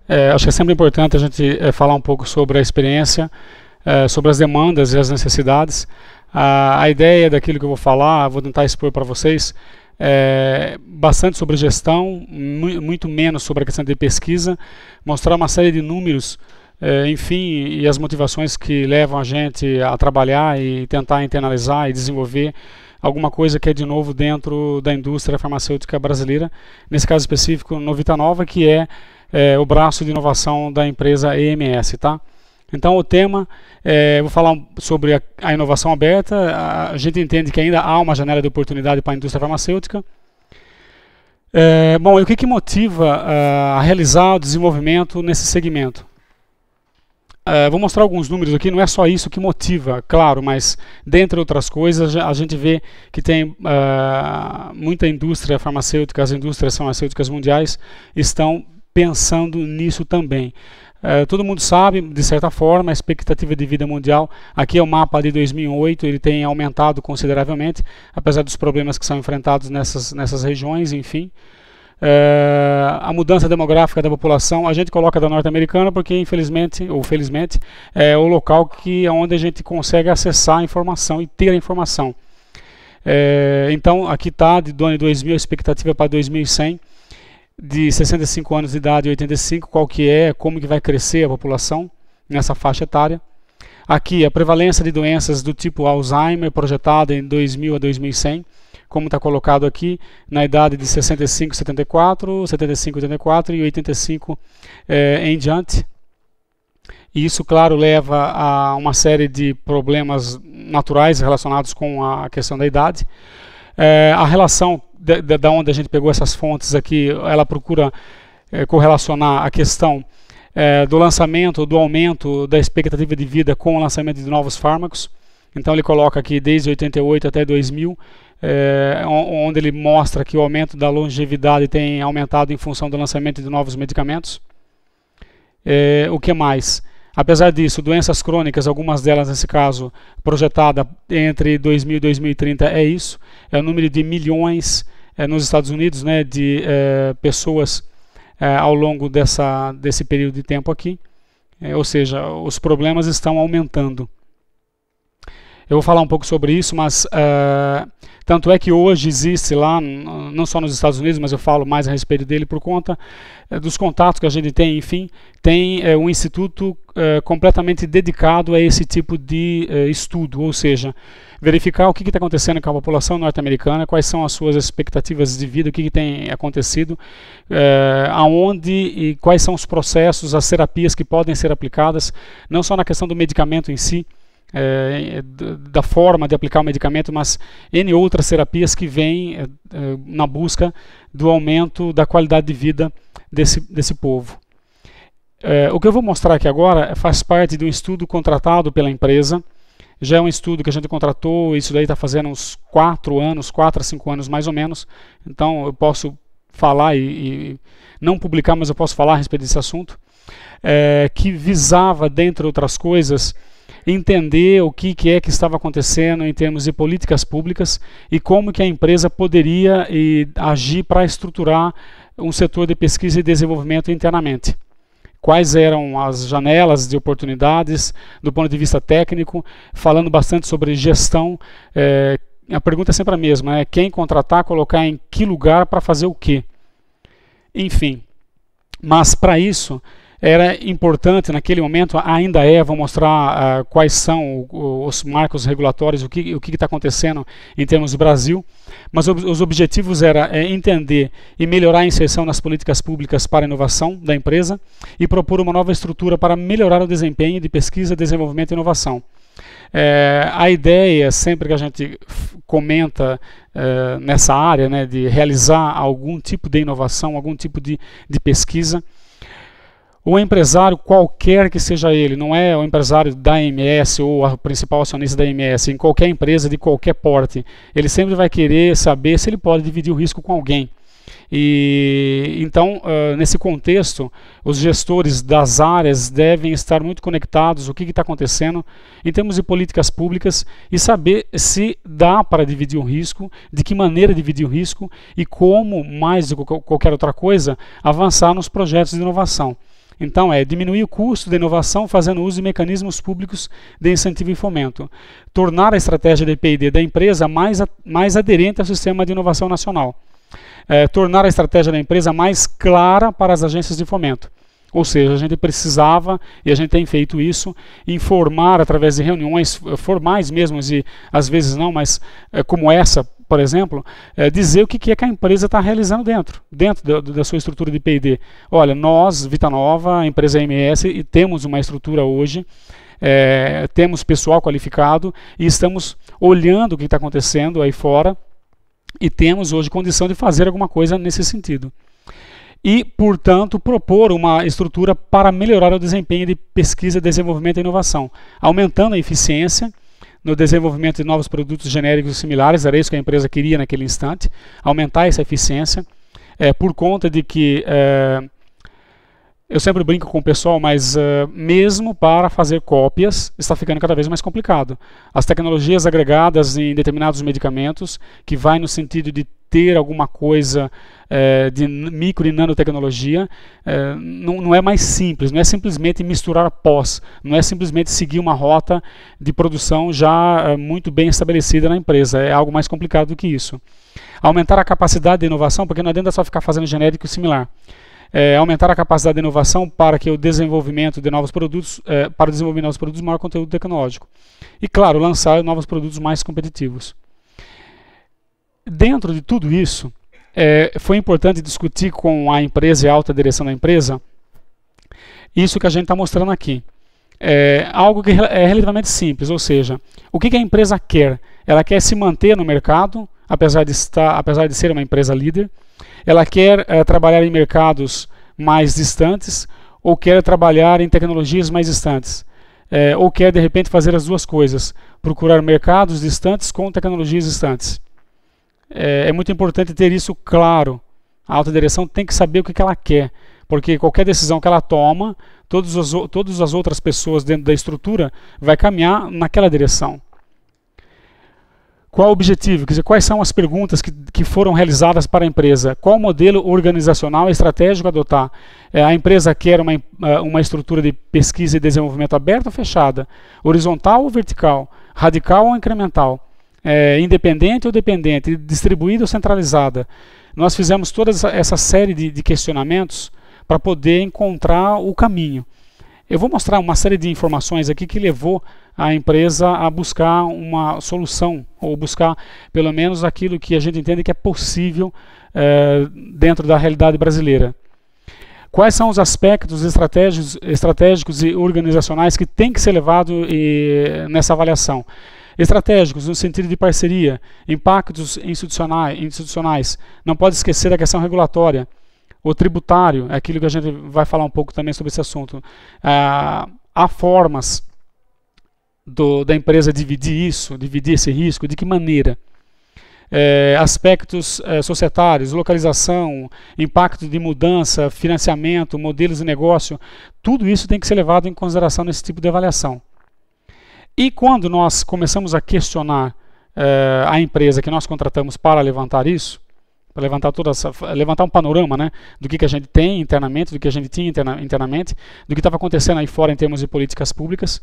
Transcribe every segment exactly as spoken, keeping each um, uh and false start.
É, acho que é sempre importante a gente é, falar um pouco sobre a experiência, é, sobre as demandas e as necessidades. A, a ideia daquilo que eu vou falar, vou tentar expor para vocês, é bastante sobre gestão, mu muito menos sobre a questão de pesquisa, mostrar uma série de números, é, enfim, e as motivações que levam a gente a trabalhar e tentar internalizar e desenvolver alguma coisa que é de novo dentro da indústria farmacêutica brasileira, nesse caso específico Novita Nova, que é, é o braço de inovação da empresa E M S, tá? Então o tema, é, eu vou falar sobre a, a inovação aberta. A, a gente entende que ainda há uma janela de oportunidade para a indústria farmacêutica. É, bom, e o que, que motiva a, a realizar o desenvolvimento nesse segmento? Uh, vou mostrar alguns números aqui, não é só isso que motiva, claro, mas dentre outras coisas a gente vê que tem uh, muita indústria farmacêutica, as indústrias farmacêuticas mundiais estão pensando nisso também. Uh, todo mundo sabe, de certa forma, a expectativa de vida mundial, aqui é o mapa de dois mil e oito, ele tem aumentado consideravelmente, apesar dos problemas que são enfrentados nessas, nessas regiões, enfim. Uh, a mudança demográfica da população, a gente coloca da norte-americana porque infelizmente ou felizmente é o local que é onde a gente consegue acessar a informação e ter a informação. Uh, então aqui está de do ano dois mil a expectativa para dois mil e cem de sessenta e cinco anos de idade e oitenta e cinco, qual que é, como que vai crescer a população nessa faixa etária. Aqui a prevalência de doenças do tipo Alzheimer projetada em dois mil a dois mil e cem, como está colocado aqui, na idade de sessenta e cinco a setenta e quatro, setenta e cinco a oitenta e quatro e oitenta e cinco eh, em diante. E isso, claro, leva a uma série de problemas naturais relacionados com a questão da idade. Eh, a relação de, de, de onde a gente pegou essas fontes aqui, ela procura eh, correlacionar a questão eh, do lançamento, do aumento da expectativa de vida com o lançamento de novos fármacos. Então ele coloca aqui desde oitenta e oito até dois mil, É, onde ele mostra que o aumento da longevidade tem aumentado em função do lançamento de novos medicamentos. É, o que mais? Apesar disso, doenças crônicas, algumas delas nesse caso, projetada entre dois mil e dois mil e trinta é isso, é o número de milhões é, nos Estados Unidos, né, de é, pessoas é, ao longo dessa, desse período de tempo aqui, é, ou seja, os problemas estão aumentando. Eu vou falar um pouco sobre isso, mas uh, tanto é que hoje existe lá, não só nos Estados Unidos, mas eu falo mais a respeito dele por conta uh, dos contatos que a gente tem, enfim, tem uh, um instituto uh, completamente dedicado a esse tipo de uh, estudo, ou seja, verificar o que está acontecendo com a população norte-americana, quais são as suas expectativas de vida, o que, que tem acontecido, uh, aonde e quais são os processos, as terapias que podem ser aplicadas, não só na questão do medicamento em si, É, da forma de aplicar o medicamento, mas N outras terapias que vêm é, na busca do aumento da qualidade de vida desse, desse povo. É, o que eu vou mostrar aqui agora faz parte de um estudo contratado pela empresa, já é um estudo que a gente contratou, isso daí está fazendo uns quatro anos, quatro a cinco anos mais ou menos, então eu posso falar e, e não publicar, mas eu posso falar a respeito desse assunto, é, que visava, dentre outras coisas, entender o que, que é que estava acontecendo em termos de políticas públicas e como que a empresa poderia e, agir para estruturar um setor de pesquisa e desenvolvimento internamente. Quais eram as janelas de oportunidades do ponto de vista técnico, falando bastante sobre gestão. É, a pergunta é sempre a mesma, é quem contratar, colocar em que lugar para fazer o quê. Enfim, mas para isso era importante naquele momento, ainda é, vou mostrar uh, quais são o, os marcos regulatórios, o que o que está acontecendo em termos do Brasil, mas ob, os objetivos eram é, entender e melhorar a inserção nas políticas públicas para a inovação da empresa e propor uma nova estrutura para melhorar o desempenho de pesquisa, desenvolvimento e inovação. É, a ideia, sempre que a gente comenta é, nessa área, né, de realizar algum tipo de inovação, algum tipo de, de pesquisa, o empresário, qualquer que seja ele, não é o empresário da A M S ou o principal acionista da A M S, em qualquer empresa de qualquer porte, ele sempre vai querer saber se ele pode dividir o risco com alguém. E então, uh, nesse contexto, os gestores das áreas devem estar muito conectados o que está acontecendo em termos de políticas públicas e saber se dá para dividir o risco, de que maneira dividir o risco e como, mais do que qualquer outra coisa, avançar nos projetos de inovação. Então, é diminuir o custo da inovação fazendo uso de mecanismos públicos de incentivo e fomento. Tornar a estratégia de P e D da empresa mais, mais aderente ao sistema de inovação nacional. É, tornar a estratégia da empresa mais clara para as agências de fomento. Ou seja, a gente precisava, e a gente tem feito isso, informar através de reuniões formais mesmo, e às vezes não, mas é, como essa, por exemplo, é, dizer o que é que a empresa está realizando dentro, dentro da, da sua estrutura de P e D. Olha, nós, Vitanova, a empresa M S, e temos uma estrutura hoje, é, temos pessoal qualificado e estamos olhando o que está acontecendo aí fora e temos hoje condição de fazer alguma coisa nesse sentido. E, portanto, propor uma estrutura para melhorar o desempenho de pesquisa, desenvolvimento e inovação, aumentando a eficiência no desenvolvimento de novos produtos genéricos e similares, era isso que a empresa queria naquele instante, aumentar essa eficiência, é, por conta de que, é, eu sempre brinco com o pessoal, mas é, mesmo para fazer cópias, está ficando cada vez mais complicado. As tecnologias agregadas em determinados medicamentos, que vai no sentido de ter alguma coisa é, de micro e nanotecnologia, é, não, não é mais simples, não é simplesmente misturar pós, não é simplesmente seguir uma rota de produção já é, muito bem estabelecida na empresa, é algo mais complicado do que isso. Aumentar a capacidade de inovação, porque não adianta só ficar fazendo genérico e similar. É, aumentar a capacidade de inovação para que o desenvolvimento de novos produtos, é, para desenvolver novos produtos, maior conteúdo tecnológico. E, claro, lançar novos produtos mais competitivos. Dentro de tudo isso, é, foi importante discutir com a empresa e a alta direção da empresa isso que a gente está mostrando aqui. É algo que é relativamente simples, ou seja, o que, que a empresa quer? Ela quer se manter no mercado, apesar de, estar, apesar de ser uma empresa líder. Ela quer é, trabalhar em mercados mais distantes ou quer trabalhar em tecnologias mais distantes. É, ou quer, de repente, fazer as duas coisas, procurar mercados distantes com tecnologias distantes. É, é muito importante ter isso claro. A alta direção tem que saber o que, que ela quer, porque qualquer decisão que ela toma, todas as, todas as outras pessoas dentro da estrutura vai caminhar naquela direção. Qual o objetivo? Quer dizer, quais são as perguntas que, que foram realizadas para a empresa? Qual o modelo organizacional e estratégico a adotar? É, a empresa quer uma, uma estrutura de pesquisa e desenvolvimento aberta ou fechada? Horizontal ou vertical? Radical ou incremental? É, independente ou dependente? Distribuída ou centralizada? Nós fizemos toda essa, essa série de, de questionamentos para poder encontrar o caminho. Eu vou mostrar uma série de informações aqui que levou a empresa a buscar uma solução, ou buscar pelo menos aquilo que a gente entende que é possível é, dentro da realidade brasileira. Quais são os aspectos estratégicos, estratégicos e organizacionais que têm que ser levados e, nessa avaliação? Estratégicos, no sentido de parceria, impactos institucionais, institucionais. Não pode esquecer da questão regulatória. O tributário, é aquilo que a gente vai falar um pouco também sobre esse assunto. Ah, há formas do, da empresa dividir isso, dividir esse risco, de que maneira? É, aspectos é, societários, localização, impacto de mudança, financiamento, modelos de negócio, tudo isso tem que ser levado em consideração nesse tipo de avaliação. E quando nós começamos a questionar é, a empresa que nós contratamos para levantar isso, para levantar toda essa, levantar um panorama, né, do que, que a gente tem internamente, do que a gente tinha interna, internamente, do que estava acontecendo aí fora em termos de políticas públicas,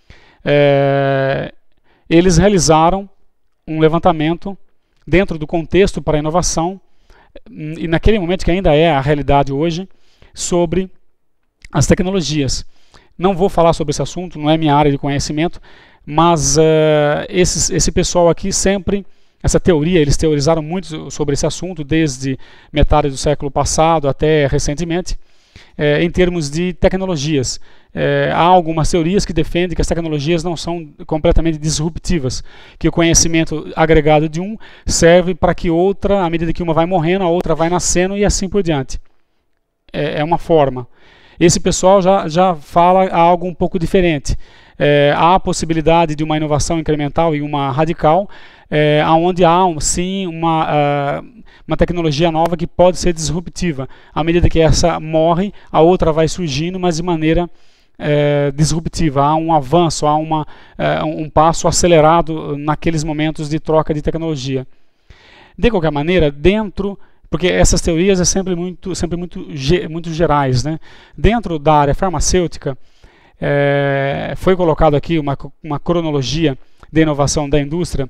é, eles realizaram um levantamento dentro do contexto para a inovação, e naquele momento que ainda é a realidade hoje, sobre as tecnologias. Não vou falar sobre esse assunto, não é minha área de conhecimento, mas uh, esses, esse pessoal aqui sempre, essa teoria, eles teorizaram muito sobre esse assunto, desde metade do século passado até recentemente, é, em termos de tecnologias. É, há algumas teorias que defendem que as tecnologias não são completamente disruptivas, que o conhecimento agregado de um serve para que outra, à medida que uma vai morrendo, a outra vai nascendo e assim por diante. É, é uma forma. Esse pessoal já, já fala algo um pouco diferente. É, há a possibilidade de uma inovação incremental e uma radical, é, onde há sim uma, uh, uma tecnologia nova que pode ser disruptiva. À medida que essa morre, a outra vai surgindo, mas de maneira é, disruptiva. Há um avanço, há uma, é, um passo acelerado naqueles momentos de troca de tecnologia. De qualquer maneira, dentro porque essas teorias é sempre muito, sempre muito, muito gerais, né? Dentro da área farmacêutica, é, foi colocado aqui uma, uma cronologia de inovação da indústria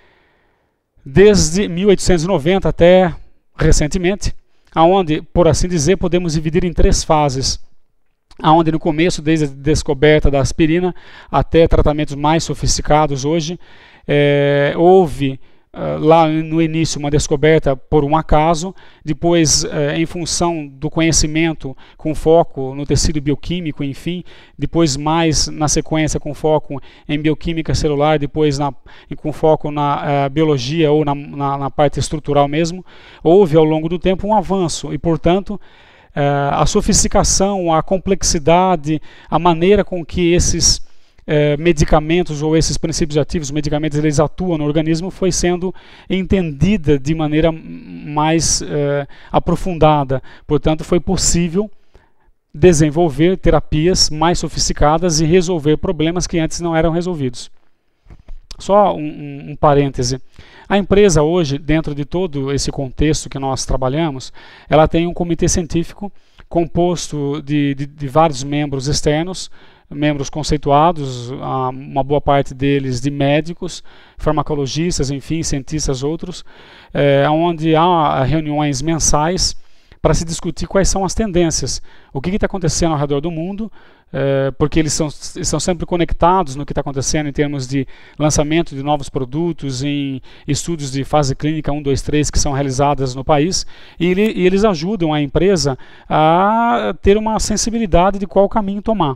desde mil oitocentos e noventa até recentemente, aonde, por assim dizer, podemos dividir em três fases, aonde no começo, desde a descoberta da aspirina até tratamentos mais sofisticados hoje, é, houve Uh, lá no início uma descoberta por um acaso, depois uh, em função do conhecimento com foco no tecido bioquímico, enfim, depois mais na sequência com foco em bioquímica celular, depois na, com foco na uh, biologia ou na, na, na parte estrutural mesmo, houve ao longo do tempo um avanço e, portanto, uh, a sofisticação, a complexidade, a maneira com que esses Eh, medicamentos ou esses princípios ativos, medicamentos, eles atuam no organismo, foi sendo entendida de maneira mais eh, aprofundada. Portanto, foi possível desenvolver terapias mais sofisticadas e resolver problemas que antes não eram resolvidos. Só um, um, um parêntese. A empresa hoje, dentro de todo esse contexto que nós trabalhamos, ela tem um comitê científico composto de, de, de vários membros externos, membros conceituados, uma boa parte deles de médicos, farmacologistas, enfim, cientistas outros, é, onde há reuniões mensais para se discutir quais são as tendências, o que está acontecendo ao redor do mundo, é, porque eles são, estão sempre conectados no que está acontecendo em termos de lançamento de novos produtos, em estudos de fase clínica um, dois, três que são realizadas no país, e, ele, e eles ajudam a empresa a ter uma sensibilidade de qual caminho tomar.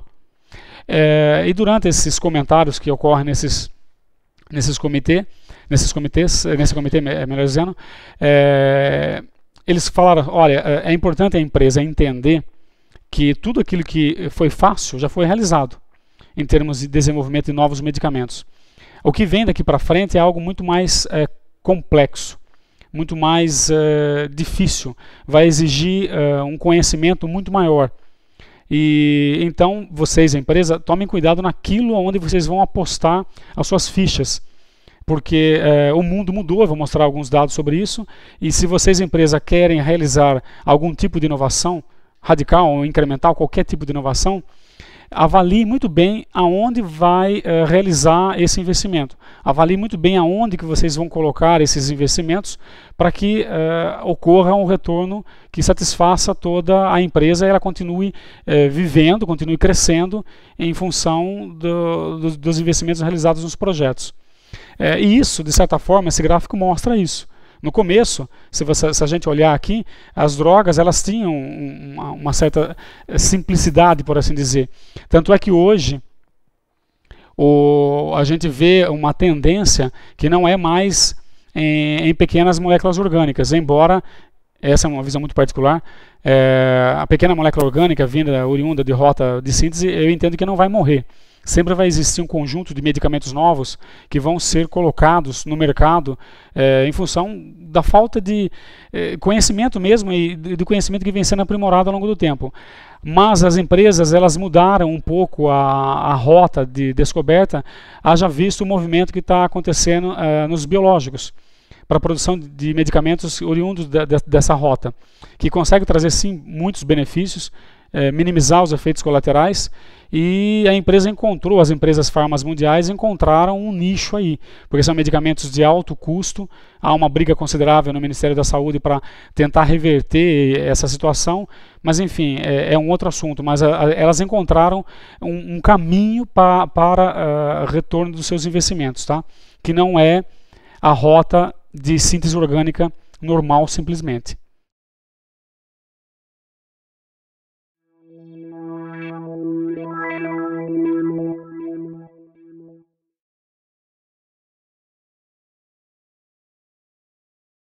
É, e durante esses comentários que ocorrem nesses, nesses, comitê, nesses comitês, nesse comitê, melhor dizendo, é, eles falaram, olha, é importante a empresa entender que tudo aquilo que foi fácil já foi realizado, em termos de desenvolvimento de novos medicamentos. O que vem daqui para frente é algo muito mais é, complexo, muito mais é, difícil, vai exigir é, um conhecimento muito maior. E então vocês, a empresa, tomem cuidado naquilo onde vocês vão apostar as suas fichas, porque é, o mundo mudou. Eu vou mostrar alguns dados sobre isso, e se vocês, empresa, querem realizar algum tipo de inovação radical ou incremental, qualquer tipo de inovação, avalie muito bem aonde vai uh, realizar esse investimento. Avalie muito bem aonde que vocês vão colocar esses investimentos para que uh, ocorra um retorno que satisfaça toda a empresa e ela continue uh, vivendo, continue crescendo em função do, do, dos investimentos realizados nos projetos. Uh, e isso, de certa forma, esse gráfico mostra isso. No começo, se, você, se a gente olhar aqui, as drogas, elas tinham uma, uma certa simplicidade, por assim dizer. Tanto é que hoje o, a gente vê uma tendência que não é mais em, em pequenas moléculas orgânicas, embora, essa é uma visão muito particular, é, a pequena molécula orgânica vinda, oriunda de rota de síntese, eu entendo que não vai morrer. Sempre vai existir um conjunto de medicamentos novos que vão ser colocados no mercado é, em função da falta de é, conhecimento mesmo e do conhecimento que vem sendo aprimorado ao longo do tempo. Mas as empresas, elas mudaram um pouco a, a rota de descoberta, haja visto o movimento que está acontecendo é, nos biológicos, para a produção de medicamentos oriundos de, de, dessa rota, que consegue trazer sim muitos benefícios, é, minimizar os efeitos colaterais, e a empresa encontrou, as empresas farmas mundiais encontraram um nicho aí, porque são medicamentos de alto custo, há uma briga considerável no Ministério da Saúde para tentar reverter essa situação, mas enfim, é, é um outro assunto, mas a, a, elas encontraram um, um caminho pa, para uh, retorno dos seus investimentos, tá? Que não é a rota de síntese orgânica normal simplesmente.